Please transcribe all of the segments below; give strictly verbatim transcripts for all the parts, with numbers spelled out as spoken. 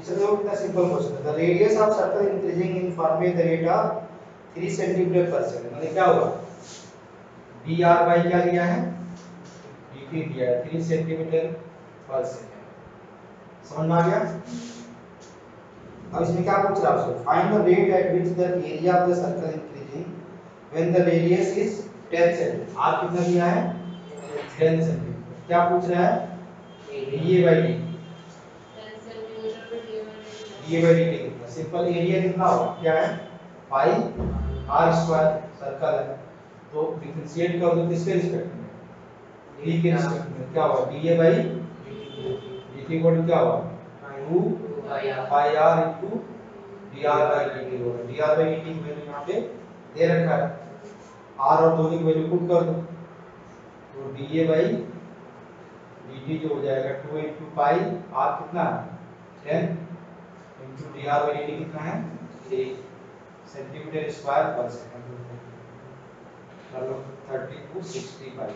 चलो कितना simple question है। The radius of circle increasing in form the rate of three centimeter per second, मतलब क्या होगा, डी आर बाई क्या दिया है, dt दिया है थ्री सेंटीमीटर पर सेकंड। समझ में आ गया। अब इसमें क्या पूछ रहा है आपसे, find the rate at which the area of the circle increasing when the radius is ten centimeter. आप कितना दिया है, टेन सेंटीमीटर। क्या पूछ रहा है, dA by dt, dA by dt कितना, सिंपल एरिया कितना होगा, क्या है, पाई आर स्क्वायर, सर्कल है, तो डिफरेंशिएट कर दो किसके रिस्पेक्ट में, d के रिस्पेक्ट में, क्या होगा, dA बाई dt इक्वल क्या होगा, two pi r into dr by dt होगा। dr बाई dt की वैल्यू यहां पे दे रखा है, r और दोनों की वैल्यू पुट कर दो, तो dA बाई dt जो हो जाएगा टू इनटू पाई r कितना है, ten into dr by dt कितना है, three centimeter square per second, मतलब thirty two sixty five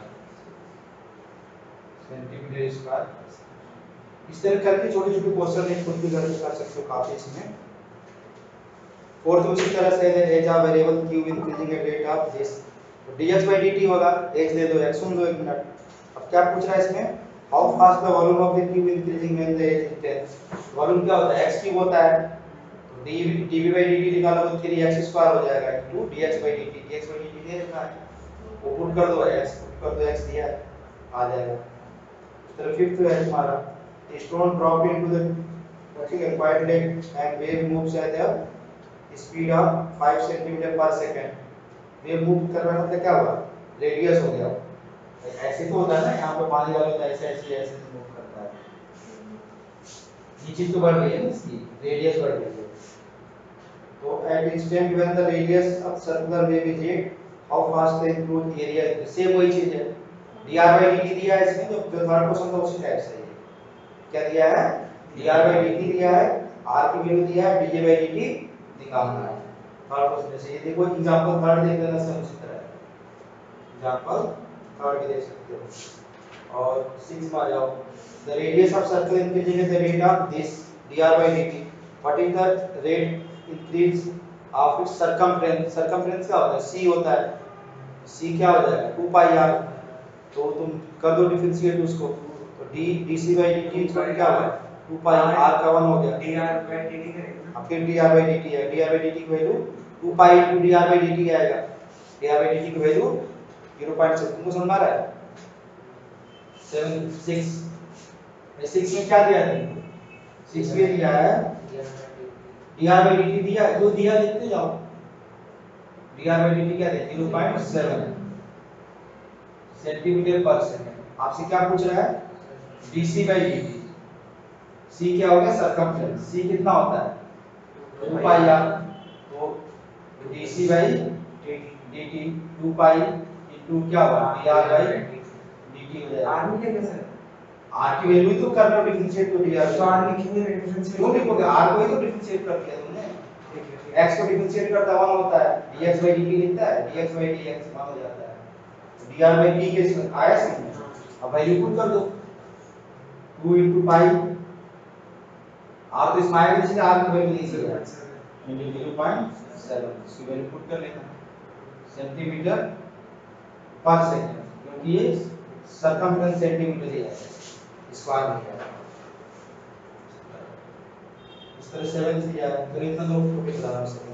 centimeter square. इस तरह करके छोटे छोटे क्वेश्चन एक खुद भी घर में कर सकते हो, काफी इसमें। फोर्थ उसी तरह से है, edge of variable q increasing at rate of this, तो dx by dt होगा, x दे दो, x सुन दो एक मिनट। अब क्या पूछ रहा है इसमें, how fast the volume of the cube increasing when the edge is ten. Volume क्या होता है, x क्यूब होता है, तो dv dv by dt निकालो तो थ्री एक्स स्क्वायर हो जाएगा into dx by dt, dx by dt दे रखा है, वो पुट कर दो, x पुट कर दो, x दिया है, आ जाएगा। इस तरह फिफ्थ है हमारा, stone drop into the touching a quiet lake and wave moves at a speed of five centimetre per second. Wave move कर रहा है मतलब क्या हुआ, रेडियस हो गया, ऐसे तो होता है ना, यहाँ पे पानी वाला होता है, ऐसे ऐसे ऐसे मूव करता है, ये चीज तो बढ़ गई है ना, इसकी रेडियस बढ़ गई है। तो at instant when the radius of circular wave is at, how fast the include area, same वही चीज है, dr by dt दिया है इसमें, तो जो थर्ड क्वेश्चन था उसी टाइप से है। क्या दिया है, dr by dt दिया है, r की वैल्यू दिया है, dA by dt निकालना है। थर्ड क्वेश्चन से ये देखो, एग्जांपल थर्ड देख लेना, सब उसी तरह है, एग्जांपल थर्ड भी देख सकते हो। और सिक्स में आ जाओ, the radius of circle increasing at the rate of this dr by dt, what is the rate increase of its circumference. Circumference क्या होता है, c होता है, c क्या हो जाएगा, टू पाई r, तो तुम कर दो डिफरेंशिएट उसको, तो d dc by dt equal क्या होगा, टू पाई r का वन हो गया, dr by dt करेंगे, अब फिर dr by dt है, dr by dt की value two pi into dr by dt आएगा, dr by dt की वैल्यू ज़ीरो पॉइंट सेवन, तुमको समझ में आ रहा है, सेवन सिक्स, सिक्स में क्या दिया है, सिक्स में दिया है dr by dt दिया, जो दिया लिखते जाओ, dr by dt क्या है, zero point seven centimetre per second. आपसे क्या पूछ रहा है, dc by dt, c क्या हो गया, सर्कमफ्रेंस, c कितना होता है, टू पाई r, तो dc by dt two pi into क्या होगा, dr by dt हो जाएगा। r में क्या सर, r की वैल्यू तो कर लो डिफरेंशिएट, तो dr, तो r लिखेंगे डिफरेंशिएट, क्यों लिखोगे, r को ही तो डिफरेंशिएट कर दिया तुमने, x को डिफरेंशिएट करता वन होता है, dx by dt लिखता है, dx by dx वन हो जाता है, dr by d के इसमें आया समझ में। अब वैल्यू पुट कर दो, टू इनटू पाई, r तो इसमें आएगा, इसलिए r की वैल्यू नहीं होगा, इनटू ज़ीरो पॉइंट सेवन, इसकी वैल्यू पुट कर लेना, सेंटीमीटर पर सेकंड, क्योंकि ये सर्कमफ्रेंस सेंटीमीटर ही है, स्क्वायर नहीं है। इस तरह सेवन से या तो इतना लोग को भी आराम से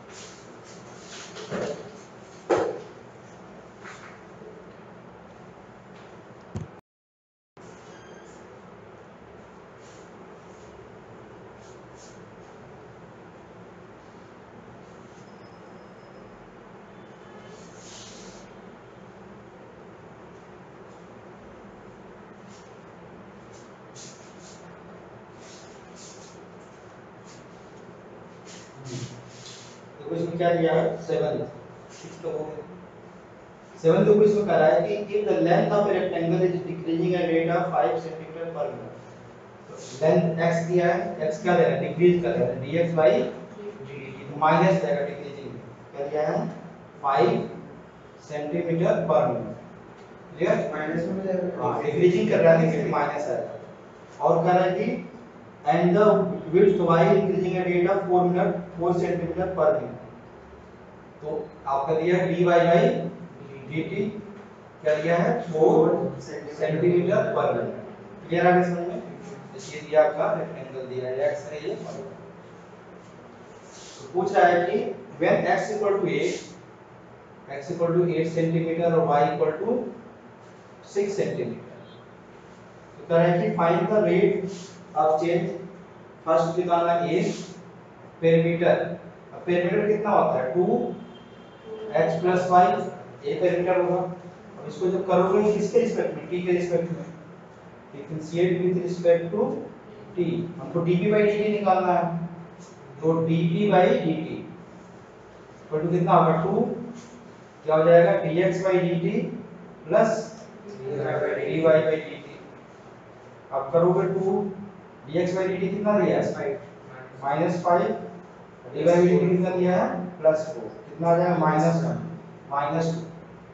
तो इसमें क्या दिया है, सेवन, सिक्स तो हो गया, सेवन तो इसमें कह रहा है कि if the length of a rectangle is decreasing at rate of five centimetre per minute, तो लेंथ x दिया है, x क्या दे रहा है, डिक्रीज कर रहा है, dx by dt, तो माइनस देगा डिक्रीजिंग, क्या दिया है, five centimetre per minute, clear, minus में हो जाएगा, हां डिक्रीजिंग कर रहा है, लेकिन माइनस आएगा। और कह रहा है कि and the width y increasing at rate of four minute four centimeter per minute। तो आपका दिया है dy by dt, क्या दिया है four centimetre per minute. Clear है समझ में? ये दिया आपका रेक्टेंगल दिया है, x है ये, तो पूछ रहा है कि when x equal to eight, x equal to eight centimetre और y equal to six centimetre, तो कह रहा है कि find the rate of change. First निकालना a per मीटर। अब per मीटर कितना होता है two x plus y, a per metre होगा। अब इसको जब करोगे किसके रिस्पेक्ट में, t के रिस्पेक्ट में, differentiate with respect to t। हमको dp by dt निकालना है, तो dp by dt equal to कितना होगा टू, क्या हो जाएगा dx by dt plus dy by dt। अब करोगे टू dx by dt कितना दिया है minus five, dy by dt कितना दिया है प्लस फोर, कितना आ जाएगा minus one, minus two.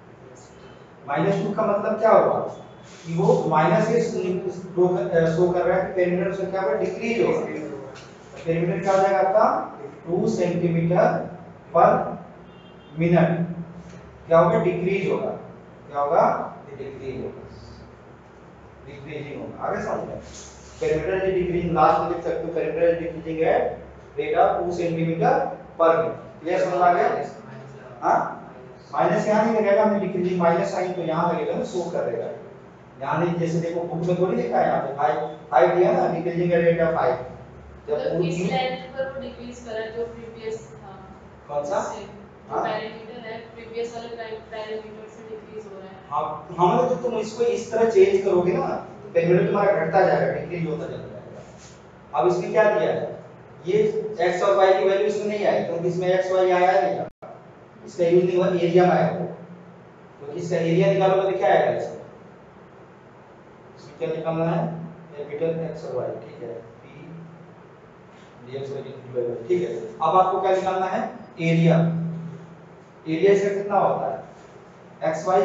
Minus two का मतलब क्या होगा कि वो माइनस के शो कर रहा है कि पेरीमीटर से क्या होगा डिक्रीज होगा। पेरीमीटर क्या हो जाएगा आपका टू सेंटीमीटर पर मिनट, क्या होगा डिक्रीज होगा, क्या होगा डिक्रीज होगा, डिक्रीजिंग होगा। आगे समझ में? पेरीमीटर इज डिक्रीजिंग, लास्ट में लिख सकते हो perimeter is decreasing at rate of two centimetre per minute. Clear समझ आ गया? हां माइनस यहाँ नहीं लगेगा, हमने डिक्रीजिंग माइनस साइन तो यहाँ लगेगा ना, शो करेगा यहाँ नहीं। जैसे देखो बुक में थोड़ी लिखा है, यहाँ पे फाइव फाइव दिया ना, डिक्रीजिंग रेट ऑफ फाइव। जब तो इस लेंथ पर वो डिक्रीज करा जो प्रीवियस था, कौन सा जो पैरामीटर है प्रीवियस वाले पैरामीटर से डिक्रीज हो रहा है। हां हम लोग जब तुम इसको इस तरह चेंज करोगे ना तो पैरामीटर तुम्हारा घटता जाएगा, डिक्रीज होता चला जाएगा। अब इसमें क्या दिया है, ये x और y की वैल्यू इसमें नहीं आई, क्योंकि इसमें x y आया नहीं, इसका यूज नहीं हुआ, एरिया में आया। तो इसका एरिया निकालोगे तो क्या आएगा इसमें, इसमें क्या निकालना है कैपिटल x और y, ठीक है p dx by dt, ठीक है। अब आपको क्या निकालना है एरिया। एरिया इसका कितना होता है xy,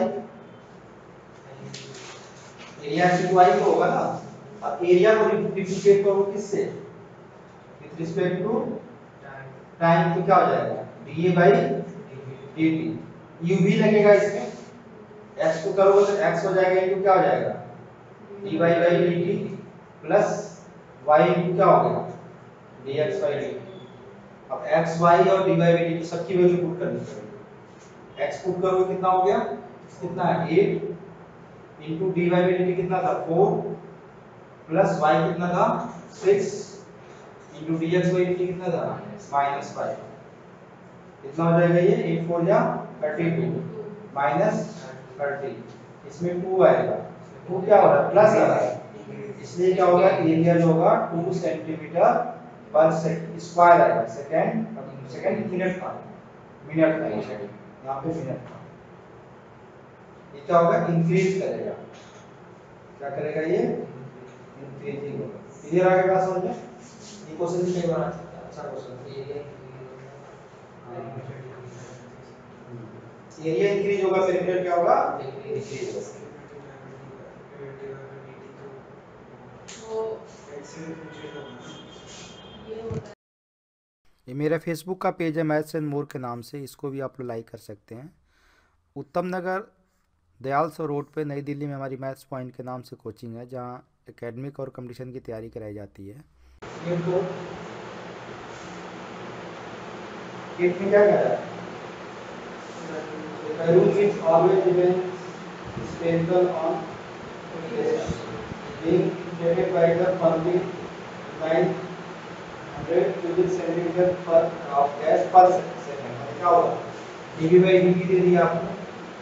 एरिया x y तो होगा ना। अब एरिया को डिफरेंशिएट करो किससे, विद रिस्पेक्ट टू टाइम, तो क्या हो जाएगा dA by dt। u भी लगेगा इसमें, x को करोगे तो x हो जाएगा इनटू क्या हो जाएगा dy by dt plus y into क्या हो गया dx by dt। अब x y और dy by dt सबकी वैल्यू पुट करनी पड़ेगी। x पुट करोगे कितना हो गया, कितना है eight into dy by dt कितना था फोर प्लस y कितना था six into dx by dt कितना था माइनस फाइव। कितना हो जाएगा ये एट फोर या थर्टी टू माइनस थर्टी, इसमें टू आएगा, टू क्या हो रहा है प्लस आ रहा है, इसलिए क्या होगा एरिया जो होगा टू सेंटीमीटर पर स्क्वायर आएगा। सेकंड सेकंड मिनट का मिनट का यहाँ पे मिनट का, ये क्या होगा इंक्रीज करेगा, क्या करेगा ये इंक्रीजिंग होगा। क्लियर आ गया समझ में? ये क्वेश्चन भी कई बार आ सकता है, अच्छा क्वेश्चन है। एरिया इंक्रीज होगा, पेरीमीटर क्या होगा डिक्रीज होगा। वो ये होता है। ये मेरा फेसबुक का पेज है मैथ्स एंड मोर के नाम से, इसको भी आप लोग लाइक कर सकते हैं। उत्तम नगर दयाल सौ रोड पे नई दिल्ली में हमारी मैथ्स पॉइंट के नाम से कोचिंग है, जहाँ एकेडमिक और कंपटीशन की तैयारी कराई जाती है। किट में क्या कर रहा है, the room is always remains spherical on rotation, being inflated by the pumping nine hundred cubic centimeter per of gas per second। क्या होगा dV by dt दे दिया आपको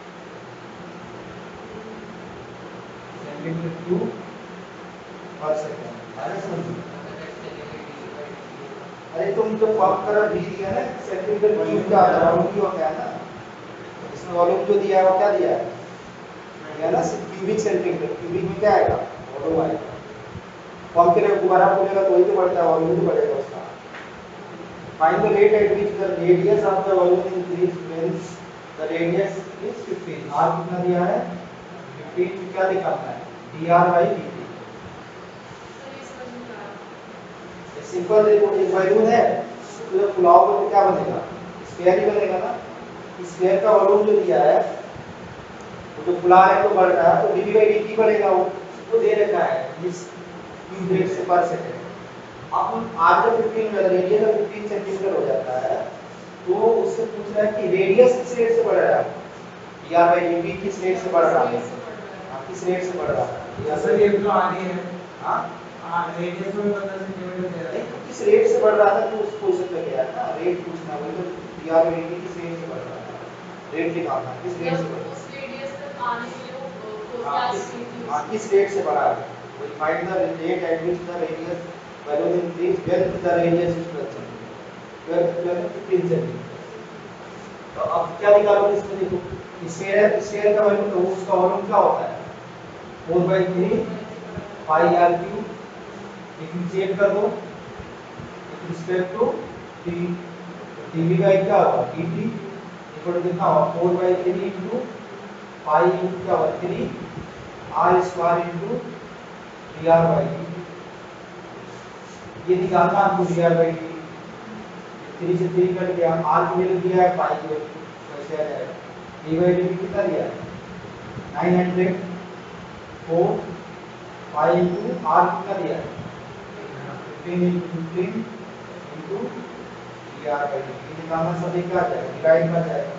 सेंटीमीटर क्यूब पर सेकंड। अरे समझिए, अरे तुम जो पंप करा डी दिया ना सेंटीमीटर क्यूब का वॉल्यूम की होता है ना, इसमें वॉल्यूम जो दिया है वो क्या दिया है दिया ना क्यूबिक सेंटीमीटर, क्यूबिक में क्या आएगा वॉल्यूम आएगा। पंप के लिए दोबारा खोलेगा तो वही तो बढ़ता है, वॉल्यूम तो बढ़ेगा उसका। Find the rate at which the radius of the volume increase when the radius is fifteen. R कितना दिया है फिफ्टीन, क्या निकालना है dr by dt। सर ये समझ में आ रहा है। सिंपल देखो एक वैल्यू है तो जब फुलाओगे तो क्या बनेगा, स्क्वायर ही बनेगा ना। स्क्वायर का वॉल्यूम जो दिया है वो जो फुला है तो बढ़ रहा है तो डी बाई डी टी बढ़ेगा, वो वो दे रखा है इस क्यूब रेट से पर सेकंड। अब हम आर का पंद्रह रेडियस का पंद्रह सेंटीमीटर हो जाता है तो उससे पूछ रहा है कि रेडियस किस रेट से बढ़ रहा है, या बाई डी टी किस रेट से बढ़ रहा है, हाँ, किस रेट से बढ़ रहा है, या सर ये तो आगे है। हाँ हाँ रेडियस में पंद्रह सेंटीमीटर दे रहा है। नहीं, किस रेट से बढ़ रहा था तो उस क्वेश्चन पे गया ना, रेट पूछना वही तो d r by d t किस रेट से बढ़ रहा था, रेट निकालना किस रेट से बढ़ रहा है, उस रेडियस तक आने के लिए वो वो हाँ, क्या किस स्पीड थी हाँ, किस रेट से बढ़ा है, we find the rate at which the radius value increase when the radius is twelve centimeter, twelve twelve fifteen centimeter। तो अब क्या निकालो इसमें, देखो स्क्वायर स्क्वायर का वैल्यू तो उसका वॉल्यूम क्या होता है four by three pi r cube, differentiate कर दो with respect to t, TV का क्या होगा dt इक्वल टू कितना होगा four by three into pi into क्या होगा three r square into d r by d, ये निकालना हमको d r by d, three से थ्री कट गया, आर की वैल्यू दिया है पाई की वैल्यू वैसे आ जाएगा, डी बाई डी कितना दिया है nine hundred four pi into r कितना दिया है fifteen into fifteen into d r by d, ये निकालना सब एक क्या आ जाएगा डिवाइड कर जाएगा,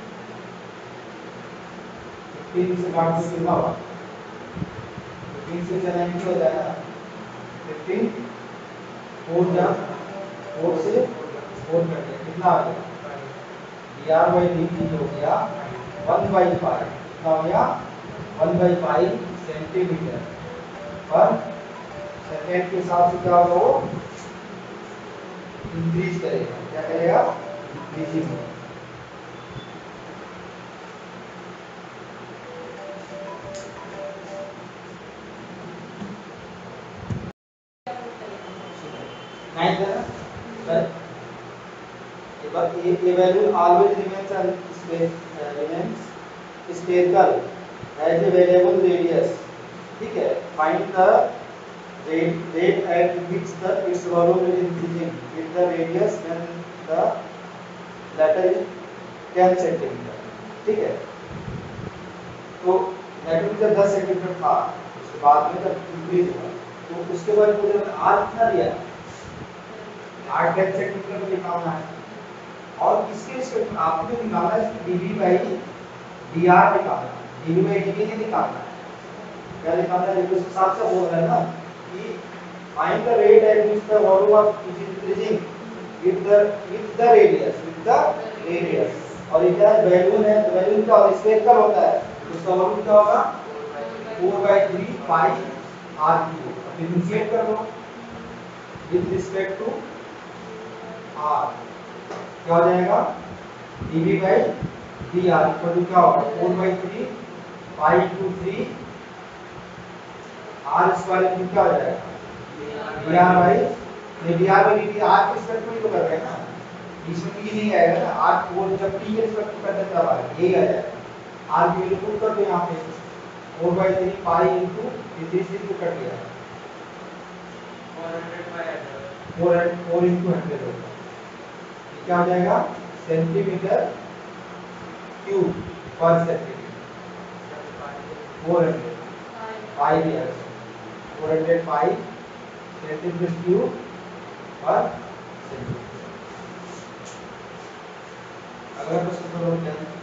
फिफ्टीन से काट दो कितना होगा फिफ्टीन से चलेंगे हो जाएगा फिफ्टीन फोर जा फोर से फोर कट गया कितना आ गया d r by d t हो गया वन बाई फाइव, कितना हो गया one by five centimetre per second के हिसाब से क्या होगा वो इंक्रीज करेगा, क्या करेगा इंक्रीजिंग। नाइन है ना, but a, a value always remains a space uh, remains spherical as a variable radius, ठीक है, find the rate rate at which the its volume is increasing with the radius when the latter is ten centimeter, ठीक है। तो network जब दस centimetre था उसके बाद में जब इंक्रीज हुआ तो उसके बाद मुझे आर कितना दिया है आर टेन सेंटीमीटर को निकालना है, और इसके रिस्पेक्ट में आपको निकालना है dv बाई dr निकालना है, dv बाई dt नहीं निकालना है, क्या निकालना है देखो इस हिसाब से बोल रहा है ना कि find the rate at which the volume of is increasing with the with the radius with the radius, और ये क्या है वैल्यू है तो वैल्यू क्या होता है स्पेक्ट्रल होता है तो उसका वॉल्यूम क्या होगा four by three pi r cube, differentiate कर दो विद रिस्पेक्ट टू आर, क्या हो जाएगा dv by dr equal to क्या होगा four by three pi into three r square into क्या हो जाएगा dr बाई ये dr बाई dt आर के रिस्पेक्ट में ही तो कर रहे हैं ना, इसमें भी नहीं आएगा ना, आर वो जब t के रिस्पेक्ट में करते तब आएगा यही आ जाएगा, आर की वैल्यू पुट कर दो यहाँ पे four by three pi into three से तो कट गया फोर हंड्रेड पाई आ जाएगा, फोर फोर इंटू हंड्रेड होगा, क्या हो जाएगा centimetre cube per centimetre, four hundred pi दिया है four hundred pi centimetre cube per centimetre. अगला प्रश्न करो क्या है?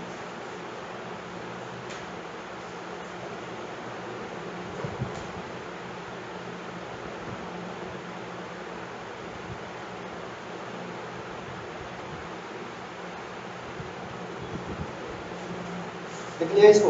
लिखिए इसको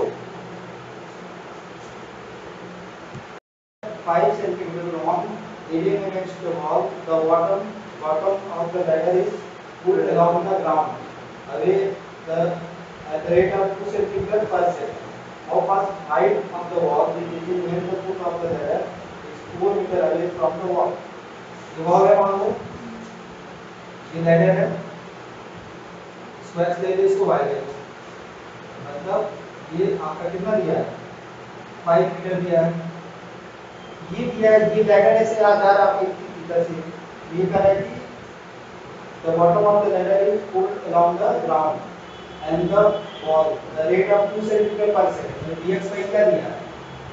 five centimeter long leading against the wall, the bottom bottom of the ladder is put along the ground away the at the rate of two centimeter per second. How fast height of the wall is reaching when the foot of the ladder is four meter away from the wall. ये wall है मान लो ये ladder है, square ले लो इसको y ले लो, मतलब ये आपका कितना दिया है फाइव मीटर दिया है, ये दिया है ये लैडर ऐसे आ जा रहा है आपके इधर से ये कह रहा है कि the bottom of the ladder is pulled along the ground and the wall the rate of two centimeter per second मतलब dx क्या दिया है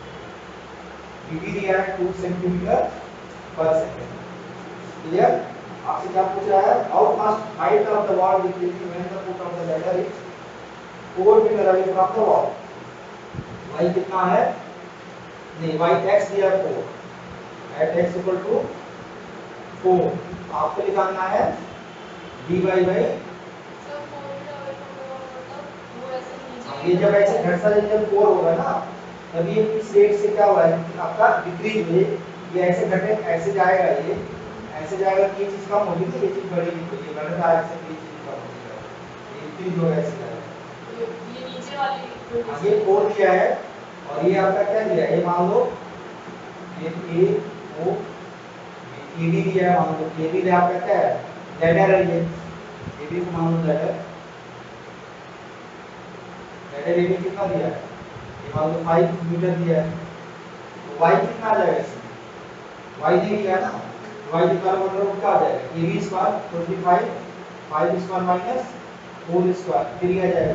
dt दिया है two centimetre per second clear आपसे क्या पूछ रहा है how fast height of the wall decreases when the foot of the ladder is four meter away from the wall y कितना है नहीं y x दिया है four at x equal to four आपको निकालना है dy by sir four metre away from the wall मतलब वो ऐसे नीचे ये जब ऐसे घटता जब फोर होगा ना तभी ये किस रेट से क्या हुआ है आपका डिक्रीज हुए ये ऐसे घटे ऐसे जाएगा ये ऐसे जाएगा कि ये चीज कम होगी तो ये चीज बढ़ेगी तो ये बढ़ता है ऐसे ये चीज कम होगी ये इंक्रीज होगा ऐसे जाएगा ये ये नीचे वाली हाँ, ये फोर दिया है और ये आपका क्या दिया है ये मान लो ये ए ओ ए बी दिया है मान लो ए बी आपका क्या है लैडर है ये ए बी को मान लो लैडर लैडर ए बी कितना दिया है ये मान लो फाइव मीटर दिया है तो y कितना आ जाएगा इसमें y नहीं दिया ना y कितना मतलब क्या आ जाएगा ए बी स्क्वायर पच्चीस five square minus four square फिर ये आ जाएगा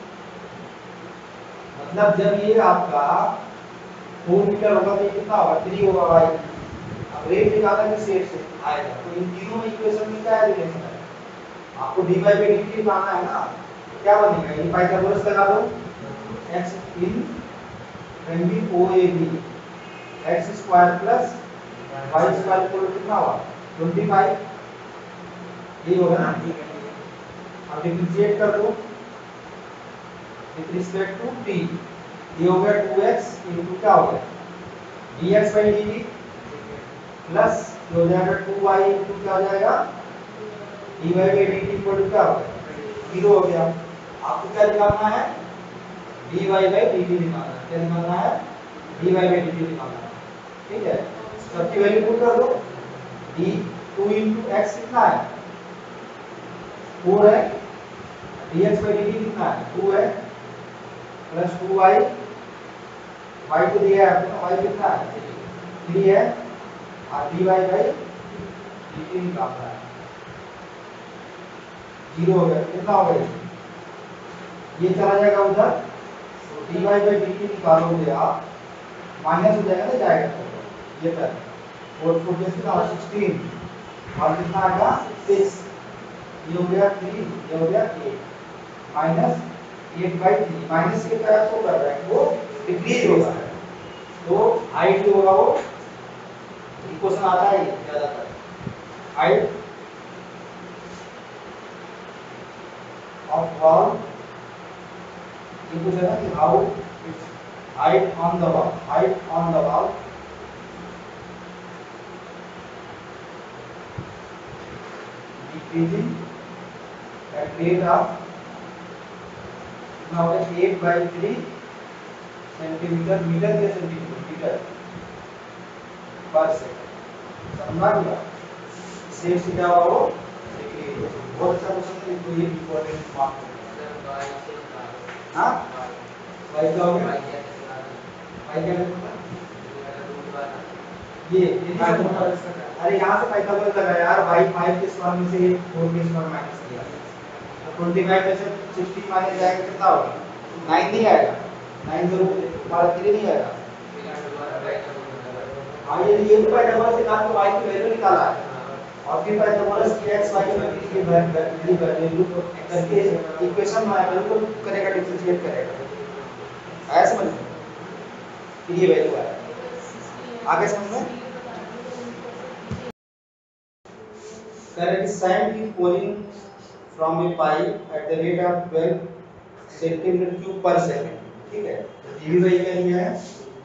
मतलब जब ये आपका फोर मीटर होगा तो ये कितना होगा थ्री होगा y अब रेट निकालना किस रेट से आएगा तो इन तीनों इक्वेशन में क्या रिलेशन है आपको dy by dt निकालना है ना क्या बनेगा ये पाइथागोरस लगा दो x in twenty O A B x square plus y square equal कितना हुआ ट्वेंटी फाइव ये होगा ना अब डिफरेंशिएट कर दो विद रिस्पेक्ट टू t ये हो गया टू एक्स इनटू क्या हो गया dx by dt प्लस ये हो जाएगा टू वाई इनटू क्या हो जाएगा dy by dt equal to क्या हो गया जीरो हो गया आपको क्या निकालना है dy by dt निकालना है क्या निकालना है dy by dt निकालना है ठीक है सबकी वैल्यू पुट कर दो d टू into x कितना है फोर है dx by dt कितना है टू है प्लस टू वाई y को दिया है आपने y कितना है थ्री है और dy by dt निकालना है जीरो हो गया कितना हो गया ये चला जाएगा उधर तो dy by dt निकालोगे आप माइनस हो जाएगा ना जाएगा ये कर और फोर कितना सिक्सटीन और कितना आएगा सिक्स ये हो गया थ्री ये हो गया eight minus eight by three minus के तरह शो कर रहा है वो डिक्रीज होगा तो हाइट जो होगा वो इक्वेशन आता है ज्यादातर हाइट ऑफ वॉल ये कुछ है ना कि how height on the wall height on the wall decreasing at rate of now eight by three centimetre metre या सेंटीमीटर मीटर पर सेकंड समझा गया सेम से क्या होगा वो बहुत अच्छा क्वेश्चन है तो ये इंपॉर्टेंट मार्क हां भाई क्या हो गया भाई क्या होगा ये अरे यहाँ से पाइथागोरस लगा यार y फाइव के स्क्वायर में से फोर के स्क्वायर माइनस किया तो ट्वेंटी फाइव में से सिक्सटीन माइनस जाएगा कितना होगा नाइन नहीं आएगा नाइन जरूर हमारा थ्री नहीं आएगा हाँ ये ये भी पाइथागोरस से काम तो y की वैल्यू निकाला है और फिर पाइथागोरस की x y की वैल्यू वैल्यू करके इक्वेशन में बिल्कुल करेगा डिफरेंशिएट करेगा ऐसा समझ फिर ये वैल्यू आएगा आगे समझ में Current sand is pouring from a pipe at the rate of twelve centimeter cube per second. ठीक है dV by क्या लिया है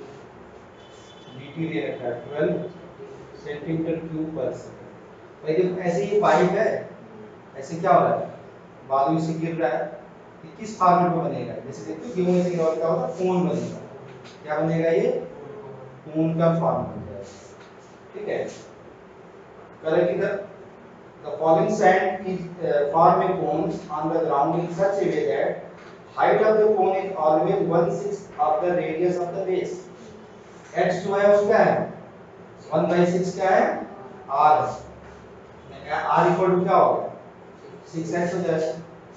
dt ले रखा है twelve centimeter cube per second भाई देखो ऐसे ये पाइप है ऐसे क्या हो रहा है बालू से गिर रहा है ये किस फॉर्मेट में बनेगा जैसे देखो जियोमेट्री और क्या होगा कोन बनेगा क्या बनेगा ये कोन का फॉर्म बन जाएगा ठीक है करेक्ट इधर The falling sand is uh, form a cone on the ground in such a way that height of the cone is always one sixth of the radius of the base. X जो है उसका है one by six क्या है R are equal to क्या हो गया six x हो जाएगा,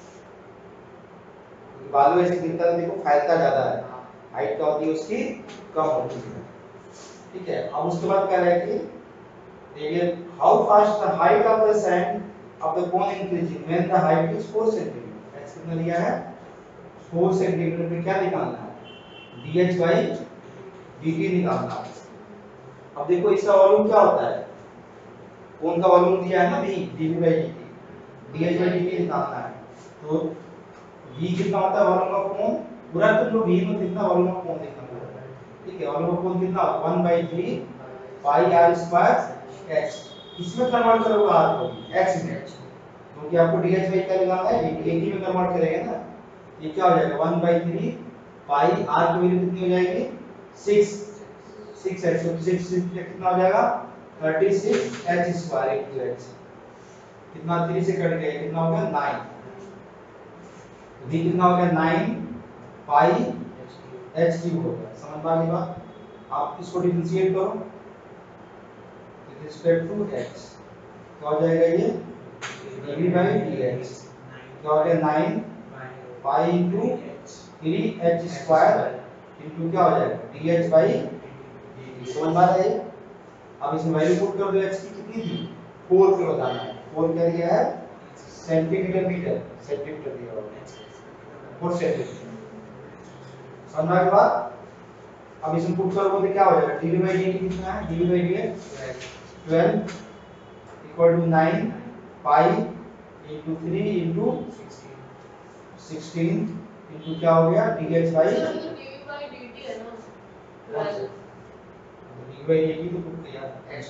बालू ऐसे गिरता है, देखो फैलता ज्यादा है, हाइट क्या होती है उसकी कम होती है। ठीक है, अब उसके बाद कह रहा है कि radial how fast the height of the sand of the cone increasing when the height is four centimetre. X कितना दिया है फोर सेंटीमीटर पे क्या निकालना है dh by dt निकालना है। अब देखो इसका वॉल्यूम क्या होता है, कोन का वॉल्यूम दिया है ना v dv by dt, dh by dt निकालना है। तो v कितना होता है वॉल्यूम ऑफ कोन, पूरा तुम लोग v में कितना वॉल्यूम ऑफ कोन देखना पड़ेगा। ठीक है, वॉल्यूम ऑफ कोन कितना one by three pi r square x, इसमें कन्वर्ट करोगे r को x में, क्योंकि आपको dh by क्या निकालना है dt में कन्वर्ट करेंगे ना। ये क्या हो जाएगा one by three pi r की वैल्यू कितनी हो जाएगी सिक्स, सिक्स x, तो सिक्स कितना हो जाएगा thirty six h square into x, कितना थ्री से कट गया कितना हो गया नाइन, तो v कितना हो गया नाइन पाई h क्यूब हो गया। समझ में आ गई बात, आप इसको डिफरेंशिएट करो विद रिस्पेक्ट टू x, क्या हो जाएगा ये dv by dx, क्या हो गया nine pi into three h square into क्या हो जाएगा dh by dt। समझ में आ रहा है ये? अब इसमें वैल्यू पुट कर दो x की कितनी थी फोर पे बताना है, फोर क्या दिया है सेंटीमीटर मीटर, सेंटीमीटर दिया हुआ फोर सेंटीमीटर। समझ में आ गई बात, अब इसमें पुट करोगे तो क्या हो जाएगा dv by dt कितना है dv by dx twelve equal to nine pi into three into sixteen into क्या हो गया dh by सर हम तो dv by dt है ना ट्वेल्व, dv by dt तो पुट किया x,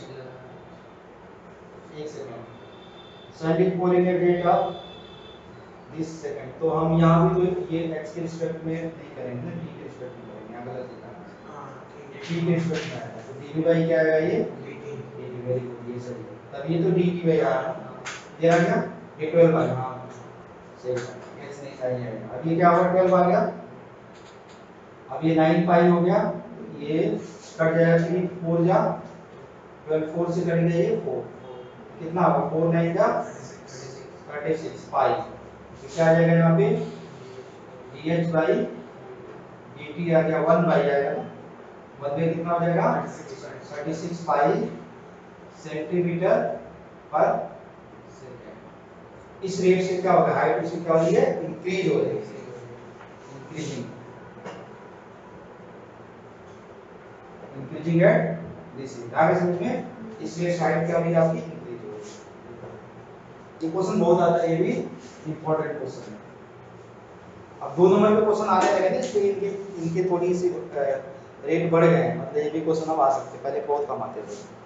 एक second sending coordinate rate of this second, तो हम यहाँ भी तो ये x के रिस्पेक्ट में नहीं करेंगे ना, t के रिस्पेक्ट में करेंगे, यहाँ गलत लिखा है हाँ ठीक है, t के रिस्पेक्ट में आएगा, तो dv by क्या आएगा ये dt dt वेरी गुड, ये सही है, तब ये तो dt by आया ये आ गया ये ट्वेल्व आ गया, हाँ सही है, x नहीं सही है। अब ये क्या होगा ट्वेल्व आ गया, अब ये नाइन पाई हो गया, ये कट जाएगा थ्री फोर जा ट्वेल्व, फोर से कट गया ये फोर, कितना होगा फोर नाइन जा थर्टी सिक्स पाई, तो क्या आ जाएगा यहाँ पे dh by dt आ गया वन बाई आएगा ना, वन में कितना हो जाएगा thirty six pi centimetre per second. इस रेट से क्या होगा हाइट उसकी क्या हो रही है इंक्रीज हो रही है, increasing increasing at this rate, आगे समझ में, इसलिए हाइट क्या हो रही है आपकी इंक्रीज हो रही है। ये क्वेश्चन बहुत आता है, ये भी इंपॉर्टेंट क्वेश्चन है। अब दो नंबर पे क्वेश्चन आने लगे थे, इसलिए इनके इनके थोड़ी सी रेट बढ़ गए हैं, मतलब ये भी क्वेश्चन अब आ सकते हैं, पहले बहुत कम आते थे।